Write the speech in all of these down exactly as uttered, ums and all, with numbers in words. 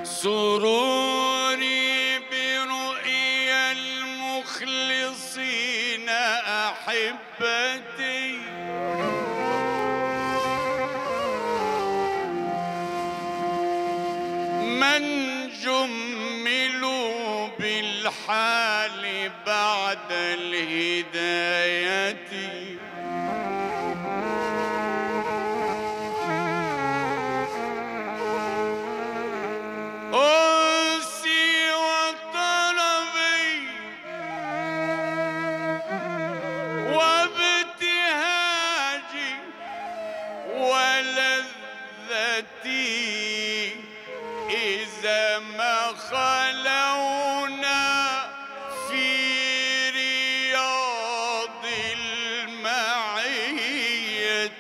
سروري برؤيا المخلصين أحبتي، من جملوا بالحال بعد الهداية، أنسي وطربي وابتهاجي ولذتي إذا ما خلونا في رياض المعية،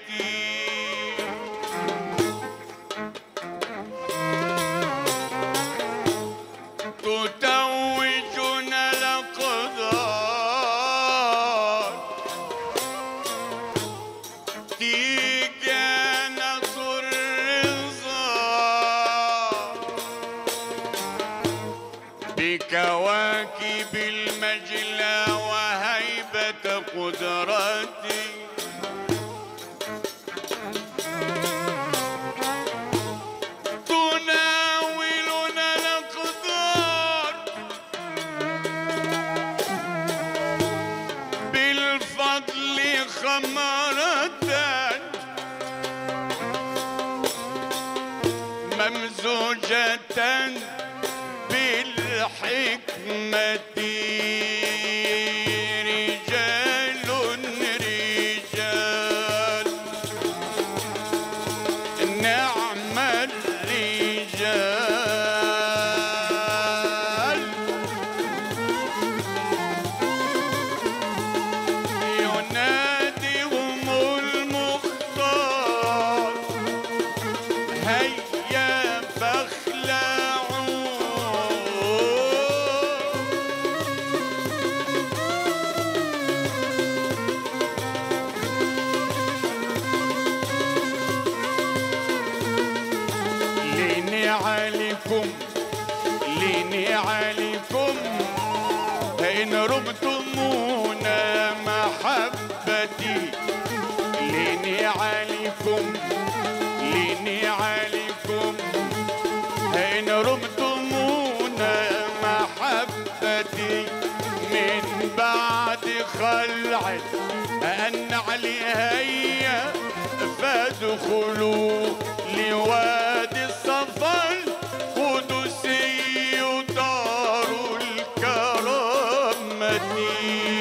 تتوجنا الأقدار تيجانا الرضا بكواكب المجلى وهيبة قدرتي، تناولنا الأقدار بالفضل خمرة ممزوجة بالحكمة، رجال رجال نعم الرجال، يناديهم المختار هيا فاخلعوا، لنعالكم لنعالكم إن ربتمونا محبتي، لنعالكم لنعالكم إن ربتمونا محبتي، من بعد خلع النعل هيا فادخلوا لوادي الصفا القدسي دار الكرامة.